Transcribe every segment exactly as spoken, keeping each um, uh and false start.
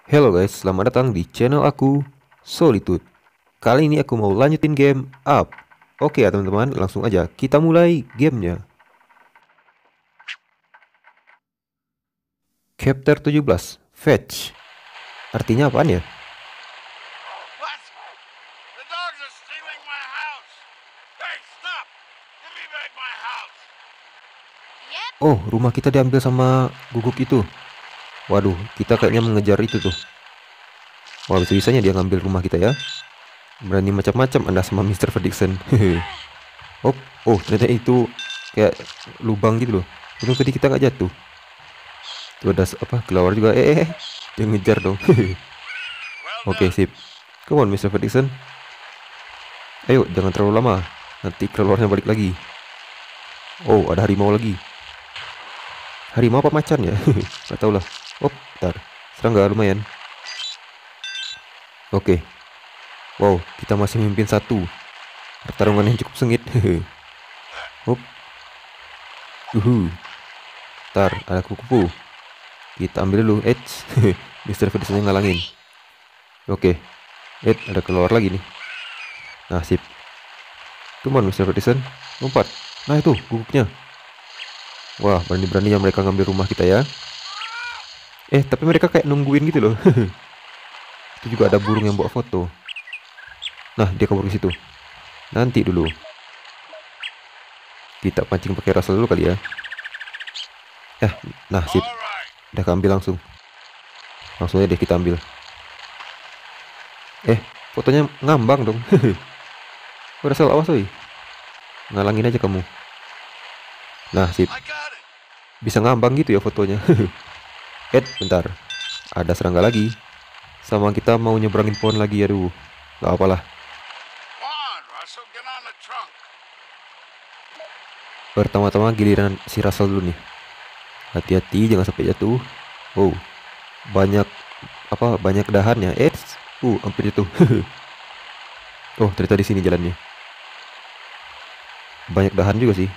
Hello guys, selamat datang di channel aku, Solitude. Kali ini aku mau lanjutin game Up. Oke ya teman-teman, langsung aja kita mulai gamenya. Chapter tujuh belas, Fetch. Artinya apaan ya? What? The dogs are stealing my house! Hey, stop! Give me back my house! Yep. Oh, rumah kita diambil sama guguk itu. Waduh, kita kayaknya mengejar itu tuh. Wah, bisa-bisanya dia ngambil rumah kita ya. Berani macam-macam Anda sama mister Fredrickson. Oh, oh ternyata itu kayak lubang gitu loh. Untung tadi kita nggak jatuh. Tuh ada s- apa kelawar juga. Eh, eh, eh. Dia ngejar dong. Well Oke, done. sip. Come on, mister Fredrickson. Ayo, jangan terlalu lama. Nanti kelelawarnya balik lagi. Oh, ada harimau lagi. Harimau apa macan ya? Gak tau lah. Oh, bentar. Serangga lumayan. Oke. Wow, kita masih memimpin satu. Pertarungan yang cukup sengit. Hop. Uhu. Ntar, ada kupu-kupu. Kita ambil dulu. Eits. mister Fredrickson ngalangin. Oke. Eh, ada keluar lagi nih. Nah, sip. Come on, mister Fredrickson. Lompat. Nah, itu guguknya. Wah, berani-beraninya mereka ngambil rumah kita ya. Eh, tapi mereka kayak nungguin gitu loh. Itu juga ada burung yang bawa foto. Nah, dia kabur ke situ. Nanti dulu. Kita pancing pakai Russell dulu kali ya. Eh, nah sip. All right. Udah keambil langsung. Langsung aja deh kita ambil. Eh, fotonya ngambang dong. Russell, awas woy. Ngalangin aja kamu. Nah, sip. I got it. Bisa ngambang gitu ya fotonya. Eh, bentar. Ada serangga lagi. Sama kita mau nyebrangin pohon lagi, aduh. Gak apalah. Come on, Russell, get on the trunk. Pertama-tama giliran si Russell dulu nih. Hati-hati jangan sampai jatuh. Oh, banyak apa banyak dahannya. Eh, uh, hampir jatuh. Oh, ternyata di sini jalannya. Banyak dahan juga sih.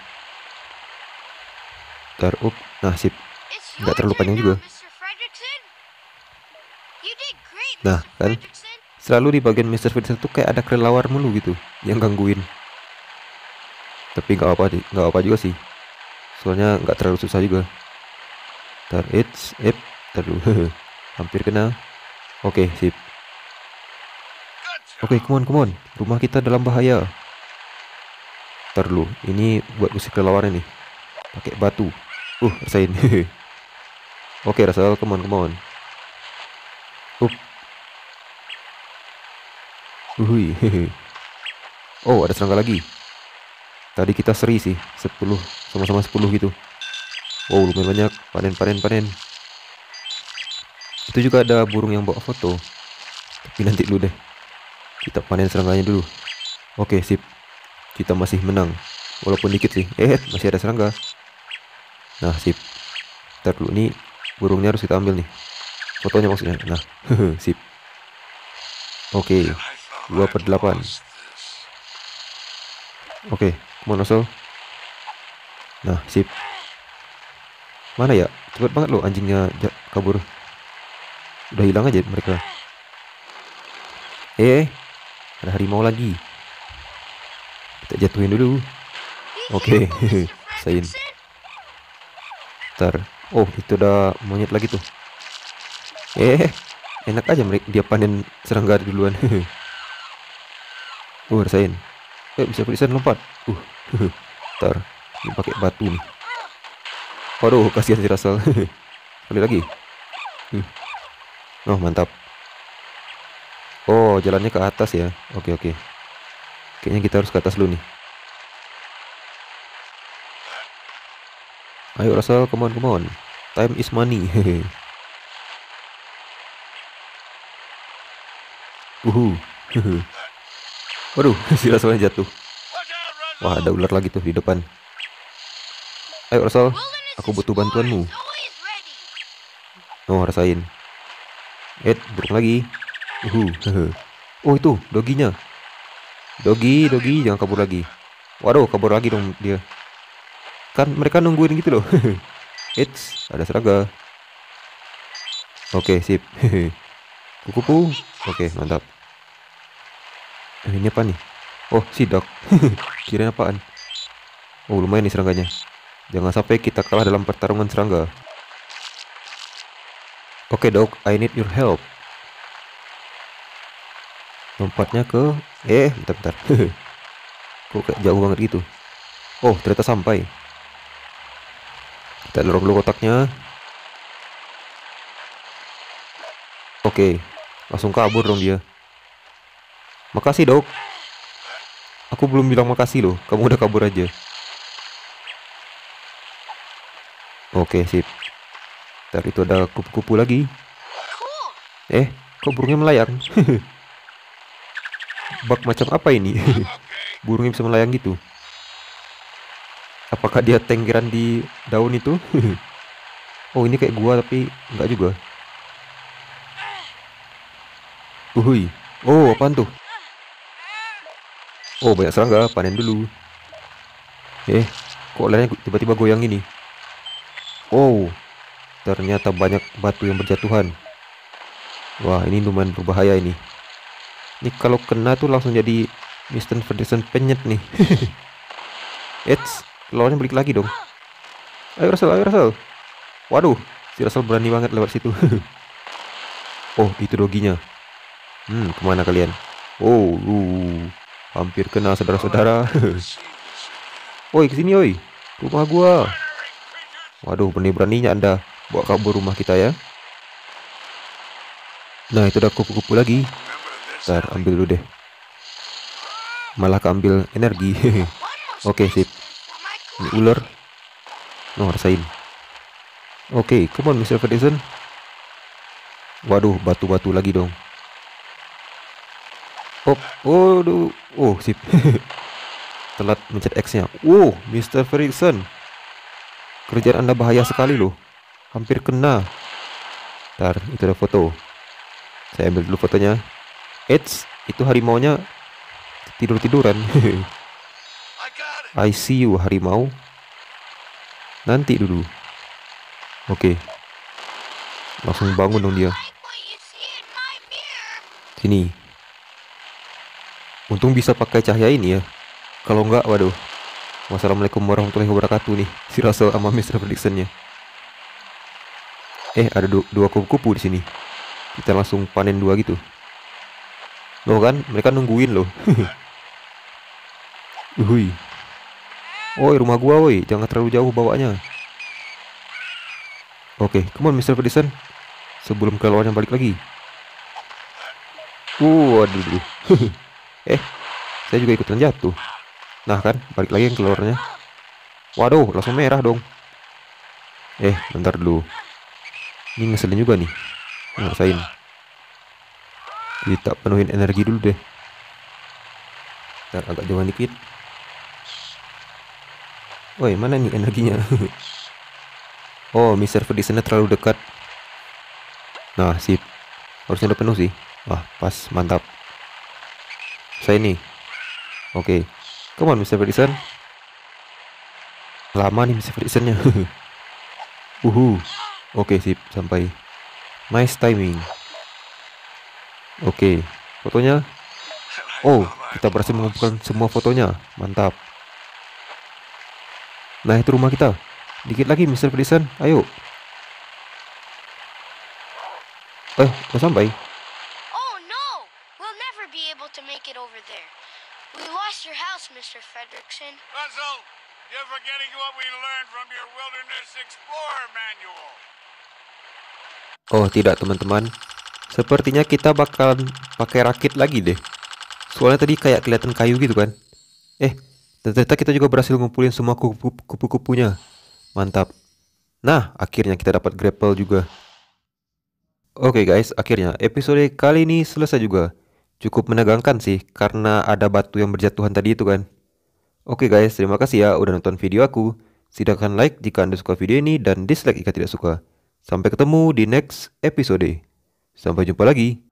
Ntar, up. Nah, sip. It's Nggak your terlalu turn panjang now, juga. mister Fredrickson. You did great, Nah, mister kan Fredrickson. selalu di bagian mister Fredrickson tuh kayak ada kelelawar mulu gitu yang gangguin. Tapi nggak apa nggak apa juga sih. Soalnya nggak terlalu susah juga. Ntar, it's, ep, ntar dulu. Hampir kena. Oke, sip. Good job. Oke, come on, come on. Rumah kita dalam bahaya. Ntar dulu, ini buat usir kelelawarnya nih. Pakai batu. Uh, rasain. Oke, Russell, come on, come on. Up. Uhui. Oh, ada serangga lagi. Tadi kita seri sih, sepuluh sama-sama sepuluh gitu. Wow, lumayan banyak. Panen, panen, panen. Itu juga ada burung yang bawa foto. Tapi nanti dulu deh. Kita panen serangganya dulu. Oke, sip. Kita masih menang. Walaupun dikit sih. Eh, masih ada serangga. Nah, sip. Ntar dulu, nih burungnya harus kita ambil nih. Fotonya maksudnya. Nah, sip. Oke, I thought dua per I'd delapan. lost this. Oke, come on, Russell. Nah, sip. Mana ya? Cepet banget loh anjingnya ja- kabur. Udah hilang aja mereka. Eh, ada harimau lagi. Kita jatuhin dulu. Be Oke, careful, mister sain. Fredrickson. Ntar. Oh, itu ada monyet lagi tuh. Eh, enak aja mereka dia panen serangga duluan. Uh, rasain. Eh, bisa bisa lompat. Uh, ntar. Ini pakai batu nih. Waduh, kasihan si Russell. Sekali lagi. Hmm. Oh, mantap. Oh, jalannya ke atas ya. Oke, oke. Kayaknya kita harus ke atas dulu nih. Ayo Russell, come on, come on. Time is money. Uhu. Waduh, si Russellnya jatuh. Look out, Wah, ada Russell. ular lagi tuh di depan. Ayo Russell, Wilderness aku butuh bantuanmu. explorers always ready. Oh, rasain. Eh, burung lagi. Uhu. Oh, itu doginya. Dogi, dogi, jangan kabur lagi. Waduh, kabur lagi dong dia. Kan mereka nungguin gitu loh. Eits, ada serangga. Oke, sip. Kupu-kupu. Oke, mantap. Eh, ini apa nih? Oh, sidak. Kirain apaan? Oh, lumayan nih serangganya. Jangan sampai kita kalah dalam pertarungan serangga. Oke, dog, I need your help. Lompatnya ke... Eh, bentar-bentar. Kok kayak jauh banget gitu? Oh, ternyata sampai. Kita dorong dulu kotaknya. Oke, langsung kabur dong dia. Makasih, dok. Aku belum bilang makasih loh. Kamu udah kabur aja. Oke, sip. Ntar itu ada kupu-kupu lagi. Cool. Eh, kok burungnya melayang? Bak macam apa ini? Burungnya bisa melayang gitu. Apakah dia tenggeran di daun itu? Oh, ini kayak gua tapi enggak juga. Uhui. Oh, apaan tuh? Oh, banyak serangga. Panen dulu. Eh, kok lainnya tiba-tiba goyang ini? Oh, ternyata banyak batu yang berjatuhan. Wah, ini lumayan berbahaya ini. Ini kalau kena tuh langsung jadi mister Fredricksen penyet nih. Eits, lawannya balik lagi dong. Ayo Russell, ayo Russell. Waduh, si Russell berani banget lewat situ. Oh, itu doginya. Hmm, kemana kalian? Oh, uh, hampir kena saudara-saudara. Oi, kesini oi. Rumah gua. Waduh, berani-beraninya Anda bawa kabur rumah kita ya. Nah, itu udah kupu-kupu lagi. Ntar ambil dulu deh. Malah keambil energi. Oke, sip. Ini ular. No, rasain. Oke, come on mister Fredricksen. Waduh, batu-batu lagi dong. Oh, oh, duh. Oh, sip. Telat mencet X-nya. Oh, mister Fredricksen. Kerjaan Anda bahaya sekali loh. Hampir kena. Ntar, itu ada foto. Saya ambil dulu fotonya. Eits, itu harimaunya tidur-tiduran. I see you, harimau. Nanti dulu. Oke. Langsung bangun dong dia. Sini. Untung bisa pakai cahaya ini ya. Kalau enggak, waduh. Wassalamualaikum warahmatullahi wabarakatuh nih. Si Russell sama mister Fredricksen-nya. Eh, ada du dua kupu-kupu di sini. Kita langsung panen dua gitu. Loh kan, mereka nungguin loh. Uhui. Woi, rumah gua woi, jangan terlalu jauh bawanya. Oke, come on mister Fredricksen. Sebelum kelelawar yang balik lagi. Uh, waduh, waduh. Eh, saya juga ikutan jatuh. Nah kan, balik lagi yang kelelawar. Waduh, langsung merah dong. Eh, bentar dulu. Ini ngeselin juga nih. Ngerasain. Kita penuhin energi dulu deh. Ntar agak jauh dikit. Woi, mana nih energinya? Oh, mister Fredricksen terlalu dekat. Nah, sip. Harusnya udah penuh sih. Wah, pas, mantap. Saya ini. Oke. Come on, mister Fredricksen. Lama nih mister Fredricksen-nya. Uhu. Oke, sip, sampai. Nice timing. Oke, fotonya. Oh, kita berhasil mengumpulkan semua fotonya. Mantap. Nah, itu rumah kita. Dikit lagi mister Fredricksen, ayo. Eh, udah sampai. Oh no! We'll never be able to make it over there. We lost your house, mister Fredricksen. Russell, you're forgetting what we learned from your Wilderness Explorer manual. Oh, tidak teman-teman. Sepertinya kita bakalan pakai rakit lagi deh. Soalnya tadi kayak kelihatan kayu gitu kan. Eh, ternyata kita juga berhasil ngumpulin semua kupu-kupunya. Mantap. Nah, akhirnya kita dapat grapple juga. Oke guys, akhirnya episode kali ini selesai juga. Cukup menegangkan sih, karena ada batu yang berjatuhan tadi itu kan. Oke guys, terima kasih ya udah nonton video aku. Silahkan like jika Anda suka video ini dan dislike jika tidak suka. Sampai ketemu di next episode. Sampai jumpa lagi.